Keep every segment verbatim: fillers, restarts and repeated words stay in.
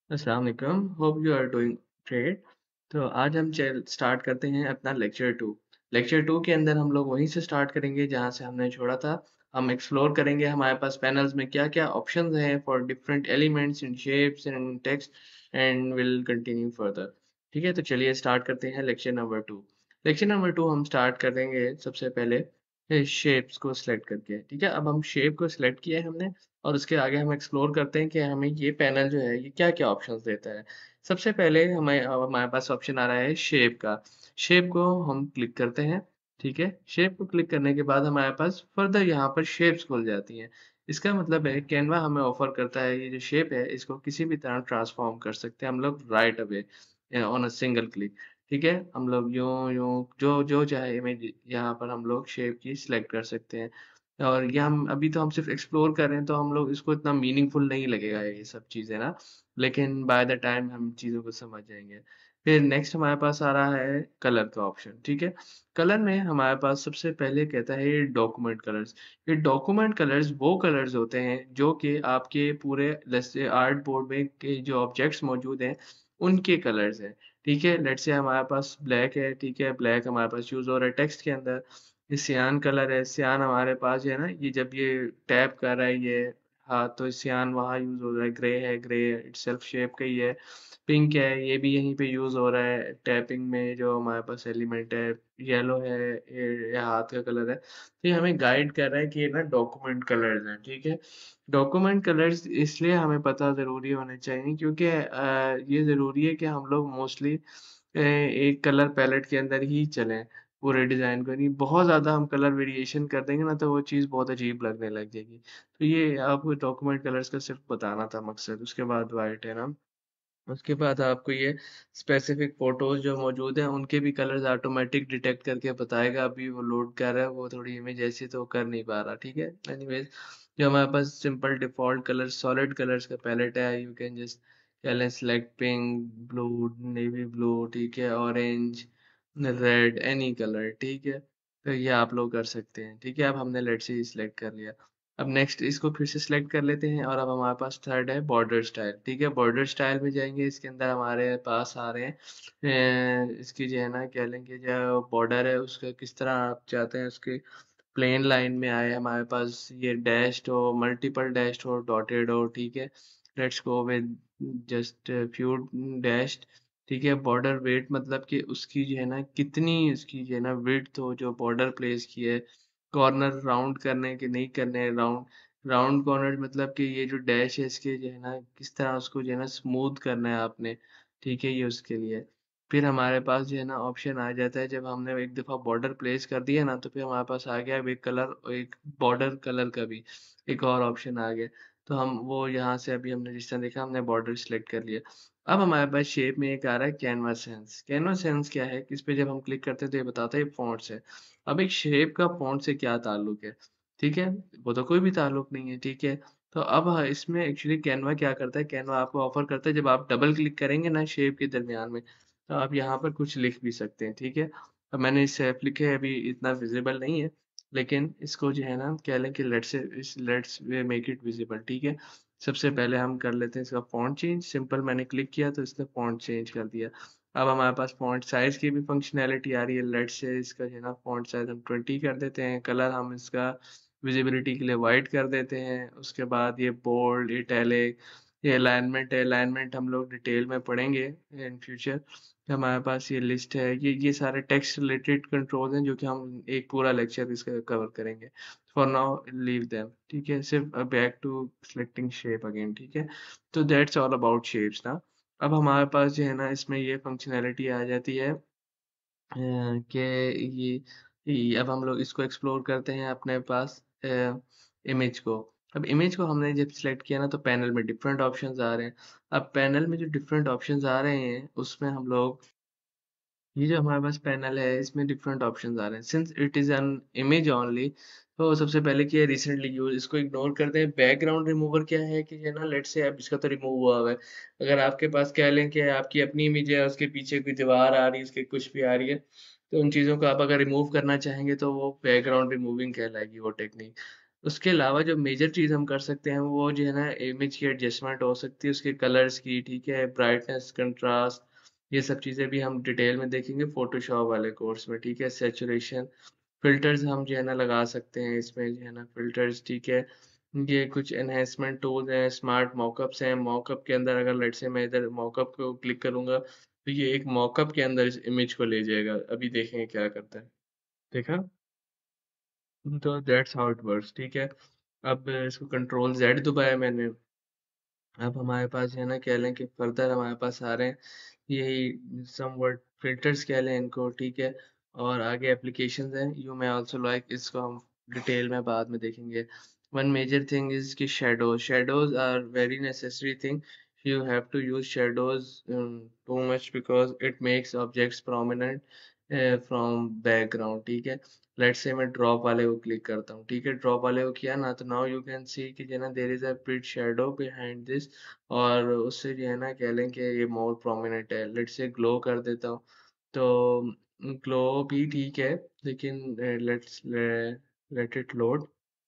अस्सलाम वालेकुम, hope you are doing great. तो आज हम चल स्टार्ट करते हैं अपना लेक्चर टू। लेक्चर टू के अंदर हम लोग वहीं से स्टार्ट करेंगे जहाँ से हमने छोड़ा था। हम एक्सप्लोर करेंगे हमारे पास पैनल्स में क्या-क्या ऑप्शंस हैं for different elements in shapes and text and will continue further. ठीक है, तो चलिए स्टार्ट करते हैं lecture number two. Lecture number two हम स्टार्ट करेंगे सबसे पहले शेप्स को सिलेक्ट करके। ठीक है, अब हम शेप को सिलेक्ट किया है हमने और उसके आगे हम एक्सप्लोर करते हैं कि हमें ये पैनल जो है ये क्या-क्या ऑप्शंस देता है। सबसे पहले हमें अ, हमारे पास ऑप्शन आ रहा है शेप का। शेप को हम क्लिक करते हैं, ठीक है? शेप को क्लिक करने के बाद हमारे पास फर्दर यहाँ पर शेप्स खुल जाती हैं। इसका मतलब है कैनवा हमें ऑफ़र करता है ये जो शेप है इसको किसी भी तरह ट्रांसफ़ॉर्म कर सकते हैं हम लोग right away uh, on a single click. ठीक है? हम लोग यूँ-यूँ जो जो चाहे इमेज यहाँ पर हम लोग शेप की सिलेक्ट कर सकते हैं। और ये हम अभी तो हम सिर्फ़ एक्सप्लोर कर रहे हैं, तो हम लोग इसको इतना मीनिंगफ़ुल नहीं लगेगा ये सब चीज़ें ना, लेकिन बाय द टाइम हम चीज़ों को समझ जाएँगे। फिर नेक्स्ट हमारे पास आ रहा है कलर का ऑप्शन, ठीक है? कलर में हमारे पास सबसे पहले कहता है ये डॉक्यूमेंट कलर्स। ये डॉक्यूमेंट कलर्स वो कलर्स होते हैं जो कि आपके पूरे जैसे आर्ट बोर्ड में के जो ऑब्जेक्ट्स मौजूद हैं, उनके कलर्स हैं, ठीक है? लेट्स से हमारे पास ब्लैक है, ठीक है? ब्लैक हमारे पास यूज़ हो रहा है टेक्स्ट के अंदर। ये सियान कलर है, सियान हमारे पास जो है ना, ये जब ये टैप कर रहा है ये हाँ, तो सियान वहाँ यूज़ हो रहा है, ग्रे है, ग्रे इटसेल्फ शेप का ही है। पिंक है, ये भी यहीं पे यूज़ हो रहा है टैपिंग में जो हमारे पास एलिमेंट है। येलो है, ये ये हाथ का कलर है। तो ये हमें गाइड कर रहा है कि ये ना डॉक्यूमेंट कलर्स हैं, ठीक है? डॉक्यूमेंट कलर्स इसलिए हमें पता ज़रूरी होने चाहिए क्योंकि अ, ये ज़रूरी है कि हम लोग मोस्टली अ, एक कलर पैलेट के अंदर ही चलें। पूरे डिज़ाइन को नहीं, बहुत ज़्यादा हम कलर वेरिएशन कर देंगे ना तो वो चीज़ बहुत अजीब लगने लग जाएगी। तो ये आपको डॉक्यूमेंट कलर्स का सिर्फ़ बताना था मकसद, उसके बाद व्हाइट है ना? उसके बाद आपको ये स्पेसिफ़िक फ़ोटोज़ जो मौजूद हैं उनके भी कलर्स ऑटोमैटिक डिटेक्ट करके बताएगा, अभी वो लोड कर रहा है, वो थोड़ी इमेज ऐसी तो कर नहीं पा रहा, ठीक है? एनीवेज़ जो हमारे पास simple default colours solid colours का पैलेट है, यू कैन जस्ट कह लें select pink, blue, navy blue, ठीक है? ऑरेंज, रेड, एनी कलर, ठीक है? तो ये आप लोग कर सकते हैं, ठीक है? अब हमने लेट्स से सिलेक्ट कर लिया। अब नेक्स्ट इसको फिर से सिलेक्ट कर लेते हैं और अब हमारे पास थर्ड है बॉर्डर स्टाइल, ठीक है? बॉर्डर स्टाइल में जाएँगे, इसके अंदर हमारे पास आ रहे हैं अ, इसकी जो है ना कह लें कि जो बॉर्डर है उसका किस तरह आप चाहते हैं उसकी प्लेन लाइन में आए हमारे पास ये डैश्ड हो, मल्टीपल डैश्ड हो, डॉटेड हो, ठीक है? Let's go with just few dashed, ठीक है? बॉर्डर वेट मतलब कि उसकी जो है ना कितनी उसकी जो है ना विड्थ हो जो बॉर्डर प्लेस की है, कॉर्नर राउंड करने हैं कि नहीं करने हैं राउंड, राउंड कॉर्नर मतलब कि ये जो डैश है इसके जो है ना किस तरह उसको जो है ना स्मूथ करना है आपने, ठीक है? ये उसके लिए है। फिर हमारे पास जो है ना ऑप्शन आ जाता है जब हमने एक दफ़ा बॉर्डर प्लेस कर दिया ना तो फिर हमारे पास आ गया अब एक कलर एक बॉर्डर कलर का भी एक और ऑप्शन आ गया। तो हम वो यहाँ से अभी हमने जिस तरह देखा हमने बॉर्डर सिलेक्ट कर लिया। अब हमारे पास शेप में एक आ रहा है कैनवास सेंस। कैनवास सेंस क्या है? इस पे जब हम क्लिक करते हैं तो ये बताता है ये फ़ॉन्ट्स है। अब एक शेप का फ़ॉन्ट से क्या ताल्लुक है? ठीक है? वो तो कोई भी ताल्लुक नहीं है, ठीक है? तो अब ह इसमें एक्चुअली कैनवा क्या करता है, कैनवा आपको ऑफ़र करता है जब आप डबल क्लिक करेंगे ना शेप के दरमियान में, तो आप यहाँ पर कुछ लिख भी सकते हैं, ठीक है? अब मैंने सेफ लिखे है अभी इतना विज़िबल नहीं है, लेकिन इसको जो है ना कह लें कि लेट्स से इस let's way make it visible, ठीक है? सबसे पहले हम कर लेते हैं इसका फ़ॉन्ट चेंज, सिंपल मैंने क्लिक किया तो इसने फ़ॉन्ट चेंज कर दिया। अब हमारे पास फ़ॉन्ट साइज़ की भी फ़ंक्शनैलिटी आ रही है, लेट्स से इसका जो है ना फ़ॉन्ट साइज़ हम ट्वेंटी कर देते हैं, कलर हम इसका विज़िबिलिटी के लिए व्हाइट कर देते हैं, उसके बाद ये बोल्ड, इटैलिक, ये अलाइनमेंट है, अलाइनमेंट हम लोग डिटेल में पढ़ेंगे इन फ्यूचर। हमारे पास ये लिस्ट है, ये ये सारे टेक्स्ट रिलेटेड कंट्रोल हैं जो कि हम एक पूरा लेक्चर इसका कवर करेंगे। फॉर नाउ लीव देम, ठीक है? सिर्फ back to selecting shape again, ठीक है? तो दैट्स ऑल अबाउट शेप्स ना। अब हमारे पास जो है ना इसमें ये फ़ंक्शनैलिटी आ जाती है अ, कि ये ये अब हम लोग इसको एक्सप्लोर करते हैं अपने पास अ, इमेज को। अब इमेज को हमने जब सिलेक्ट किया ना तो पैनल में डिफरेंट ऑप्शंस आ रहे हैं। अब पैनल में जो डिफरेंट ऑप्शंस आ रहे हैं उसमें हम लोग ये जो हमारे पास पैनल है इसमें डिफरेंट ऑप्शंस आ रहे हैं since it is an image only. तो सबसे पहले क्या है रिसेंटली यूज इसको इग्नोर करते हैं। बैकग्राउंड रिमूवर क्या है कि है ना लेट्स से अब इसका तो रिमूव हुआ हुआ है। अगर आपके पास कह लें कि आपकी अपनी इमेज है उसके पीछे कोई दीवार आ रही है उसके कुछ भी आ रही है तो उन चीज़ों को आप अगर रिमूव करना चाहेंगे तो वो बैकग्राउंड रिमूविंग कहलाएगी वो टेक्निक। उसके अलावा जो मेजर चीज़ हम कर सकते हैं वो जो है ना इमेज की एडजस्टमेंट हो सकती है उसके कलर्स की, ठीक है, ब्राइटनेस, कंट्रास्ट, ये सब चीज़ें भी हम डिटेल में देखेंगे फोटोशॉप वाले कोर्स में, ठीक है। सैचुरेशन, फिल्टर्स हम जो है ना लगा सकते हैं इसमें जो है ना फिल्टर्स, ठीक है। ये कुछ एनहेंसमेंट टूल्स हैं, स्मार्ट मॉकअप्स हैं। मॉकअप के अंदर अगर लेट्स से मैं इधर मॉकअप को क्लिक करूंगा तो ये एक मॉकअप के अंदर इस इमेज को ले जाएगा। अभी देखेंगे क्या करता है, देखा? तो दैट्स हाउ इट वर्क्स, ठीक है। अब इसको कंट्रोल जेड दबाया मैंने। अब हमारे पास जो है ना कह लें कि फर्दर हमारे पास आ रहे हैं यही समवट फिल्टर्स कह लें इनको, ठीक है। और आगे एप्लीकेशंस हैं, यू मे आल्सो लाइक, इसको हम डिटेल में बाद में देखेंगे। वन मेजर थिंग इज कि shadows shadows are very necessary thing. you have to use shadows um, too much because it makes objects prominent uh, from background, ठीक है। Let's से मैं ड्रॉप वाले को क्लिक करता हूँ, ठीक है। ड्रॉप वाले को किया ना तो नाउ यू कैन सी कि जो है ना there is a pretty shadow behind this, और उससे जो है ना कह लें कि ये मोर प्रोमिनेंट है। लेट्स से ग्लो कर देता हूँ तो ग्लो भी ठीक है, लेकिन लेट्स लेट इट लोड।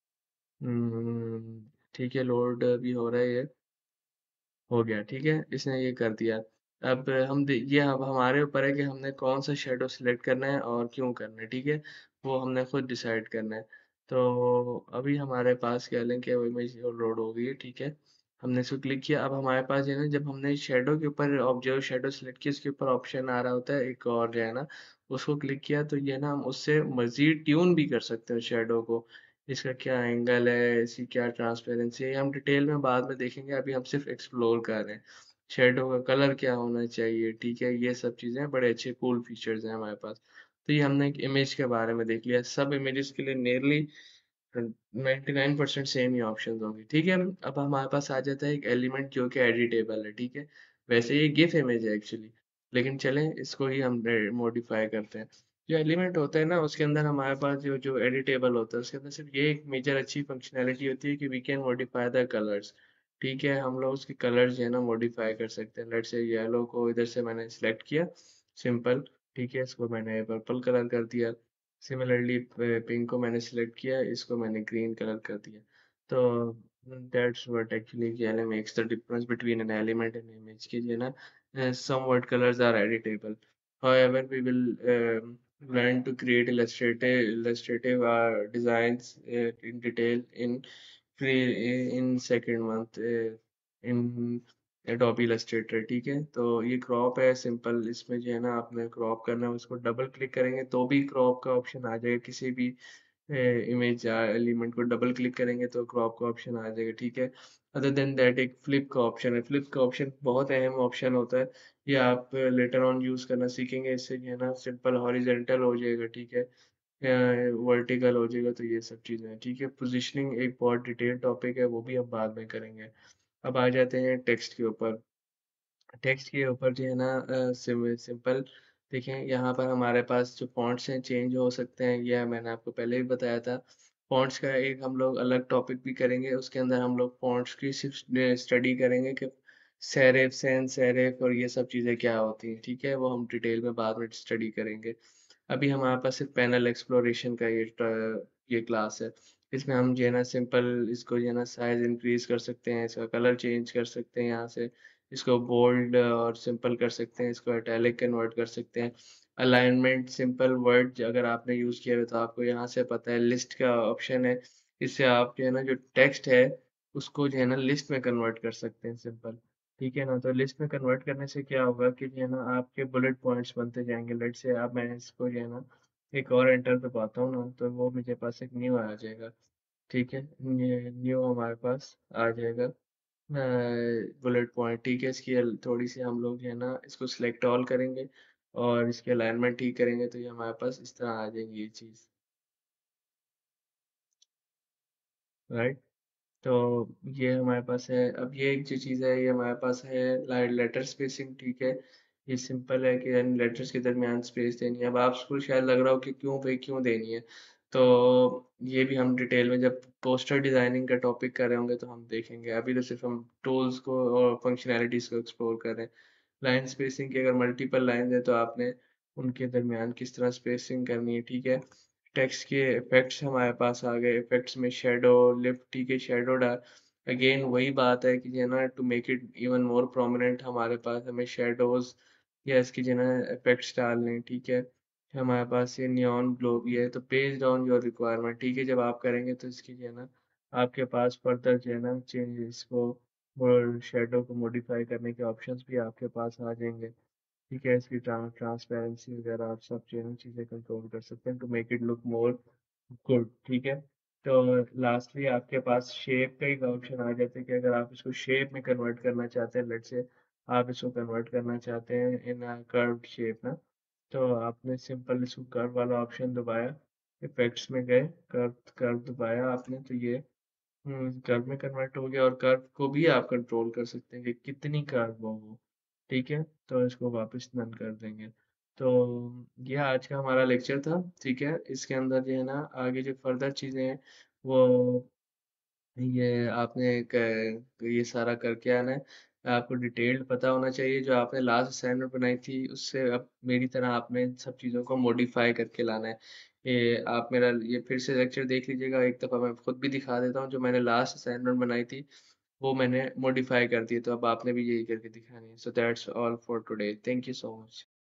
ठीक है, लोड भी हो रहा है ये, हो गया, ठीक है, इसने ये कर दिया। अब हम दे- ये अब हमारे ऊपर है कि हमने कौन सा शेडो सिलेक्ट करना है और क्यों करना है, ठीक है। वो हमने खुद डिसाइड करना है। तो अभी हमारे पास क्या लें कि वो इमेज लोड हो गई है, ठीक है। हमने इसको क्लिक किया। अब हमारे पास जो है ना जब हमने शेडो के ऊपर ऑब्जर्व शेडो सिलेक्ट किया उसके ऊपर ऑप्शन आ रहा होता है एक और जो है ना, उसको क्लिक किया तो ये ना हम उससे मजीद ट्यून भी कर सकते हैं शेडो को। इसका क्या एंगल है, इसकी क्या ट्रांसपेरेंसी है, ये हम डिटेल में बाद में देखेंगे, अभी हम सिर्फ एक्सप्लोर कर रहे हैं। शेडो का कलर क्या होना चाहिए, ठीक है, ये सब चीज़ें बड़े अच्छे कूल फीचर्स हैं हमारे पास। तो ये हमने एक इमेज के बारे में देख लिया। सब इमेजेस के लिए nearly ninety nine percent same ही ऑप्शन होंगे, ठीक है। अब हमारे पास आ जाता है एक एलिमेंट जो कि एडिटेबल है, ठीक है। वैसे ये गिफ इमेज है एक्चुअली, लेकिन चलें इसको ही हम मॉडिफाई करते हैं। जो एलिमेंट होता है ना उसके अंदर हमारे पास जो जो एडिटेबल होता है उसके अंदर सिर्फ ये एक मेजर अच्छी फंक्शनैलिटी होती है कि we can modify the colours, ठीक है। हम लोग उसके कलर्स जो है ना मॉडिफाई कर सकते हैं। लेट्स से येलो को इधर से मैंने सिलेक्ट किया, सिंपल, ठीक है, इसको मैंने पर्पल कलर कर दिया। सिमिलरली पिंक को मैंने सिलेक्ट किया, इसको मैंने ग्रीन कलर कर दिया। तो दैट्स व्हाट एक्चुअली क्या makes the difference between an element and image की जो है ना some word colours are editable. however we will um, learn to create illustrative illustrative uh, designs uh, in detail in free in second month uh, in Adobe Illustrator, ठीक है। तो ये crop है simple, इसमें जो है ना आपने क्रॉप करना है उसको डबल क्लिक करेंगे तो भी क्रॉप का ऑप्शन आ जाएगा। किसी भी इमेज या एलिमेंट को डबल क्लिक करेंगे तो क्रॉप का ऑप्शन आ जाएगा, ठीक है। अदर देन दैट एक फ्लिप का ऑप्शन है। फ्लिप का ऑप्शन बहुत अहम ऑप्शन होता है, ये आप लेटर ऑन यूज करना सीखेंगे। इससे जो है ना सिंपल हॉरिजेंटल हो जाएगा, ठीक है, वर्टिकल हो जाएगा। तो ये सब चीज़ें हैं, ठीक है। पोजिशनिंग एक बहुत डिटेल टॉपिक है, वो भी हम बाद में करेंगे। अब आ जाते हैं टेक्स्ट के ऊपर। टेक्स्ट के ऊपर जो है ना अ, सिम, सिंपल देखें, यहाँ पर हमारे पास जो फॉन्ट्स हैं चेंज हो सकते हैं, यह मैंने आपको पहले भी बताया था। फॉन्ट्स का एक हम लोग अलग टॉपिक भी करेंगे, उसके अंदर हम लोग फॉन्ट्स की सिर्फ स्टडी करेंगे कि सेरेफ सैंस सेरेफ और ये सब चीज़ें क्या होती हैं, ठीक है। वो हम डिटेल में बाद में स्टडी करेंगे। अभी हमारे पास सिर्फ पैनल एक्सप्लोरेशन का ये ट- ये क्लास है। इसमें हम जो है ना सिंपल इसको जो है ना साइज इंक्रीज कर सकते हैं, इसका कलर चेंज कर सकते हैं, यहाँ से इसको बोल्ड और सिंपल कर सकते हैं, इसको इटैलिक कन्वर्ट कर सकते हैं। अलाइनमेंट सिंपल वर्ड अगर आपने यूज़ किया है तो आपको यहाँ से पता है लिस्ट का ऑप्शन है। इससे आप जो है ना जो टेक्स्ट है उसको जो है ना लिस्ट में कन्वर्ट कर सकते हैं, सिंपल, ठीक है ना। तो लिस्ट में कन्वर्ट करने से क्या होगा कि जो है ना आपके बुलेट पॉइंट्स बनते जाएंगे। लेट से आप मैं इसको जो है ना एक और एंटर दबाता हूँ ना तो वो मेरे पास एक न्यू आ जाएगा, ठीक है। ये न्यू हमारे पास आ जाएगा बुलेट पॉइंट, ठीक है। इसकी अल- थोड़ी सी हम लोग जो है ना इसको सिलेक्ट ऑल करेंगे और इसके अलाइनमेंट ठीक करेंगे तो ये हमारे पास इस तरह आ जाएगी ये चीज़, राइट। तो ये हमारे पास है। अब ये एक जो चीज़ है ये हमारे पास है लेटर स्पेसिंग, ठीक है। ये सिंपल है कि लेटर्स के दरमियान स्पेस देनी है। अब आपको शायद लग रहा हो कि क्यों भाई क्यों देनी है, तो ये भी हम डिटेल में जब पोस्टर डिजाइनिंग का टॉपिक कर रहे होंगे तो हम देखेंगे। अभी तो सिर्फ हम टूल्स को और फंक्शनैलिटीज को एक्सप्लोर कर रहे हैं। लाइन स्पेसिंग की अगर मल्टीपल लाइन है तो आपने उनके दरमियान किस तरह स्पेसिंग करनी है, ठीक है। टेक्स्ट के इफेक्ट्स हमारे पास आ गए। इफेक्ट्स में शेडो, लिफ्ट, ठीक है, शेडो डाल, अगेन वही बात है कि जो है ना, to make it even more prominent हमारे पास हमें शेडोज या इसकी जो है ना इफेक्ट्स डालने हैं, ठीक है। हमारे पास ये नियॉन ग्लो भी है, तो बेस्ड ऑन योर रिक्वायरमेंट, ठीक है, जब आप करेंगे तो इसकी जो है ना आपके पास फर्दर जो है ना चेंजेस को और शेडो को मॉडिफाई करने के ऑप्शंस भी आपके पास आ जाएंगे, ठीक है। इसकी ट्रांसपेरेंसी वगैरह आप सब चीज़ें चीज़ें कंट्रोल कर सकते हैं to make it look more good, ठीक है। तो लास्टली आपके पास शेप का एक ऑप्शन आ जाता है कि अगर आप इसको शेप में कन्वर्ट करना चाहते हैं, लेट्स से आप इसको कन्वर्ट करना चाहते हैं इन कर्व्ड शेप ना, तो आपने सिंपल इसको कर्व वाला ऑप्शन दबाया, इफेक्ट्स में गए, कर्व कर्व दबाया आपने, तो ये हम्म, कर्व में कन्वर्ट हो गया। और कर्व को भी आप कंट्रोल कर सकते हैं कि कितनी कर्व हो वो, ठीक है। तो इसको वापस नन कर देंगे। तो ये आज का हमारा लेक्चर था, ठीक है। इसके अंदर जो है ना आगे जो फर्दर चीज़ें हैं वो ये आपने क- ये सारा करके आना है। आपको डिटेल्ड पता होना चाहिए, जो आपने लास्ट असाइनमेंट बनाई थी उससे अब मेरी तरह आपने इन सब चीज़ों को मॉडिफाई करके लाना है। ये आप मेरा ये फिर से लेक्चर देख लीजिएगा एक दफ़ा, मैं खुद भी दिखा देता हूँ, जो मैंने लास्ट असाइनमेंट बनाई थी वो मैंने मॉडिफाई कर दी है, तो अब आपने भी यही करके दिखानी है। So that's all for today, thank you so much.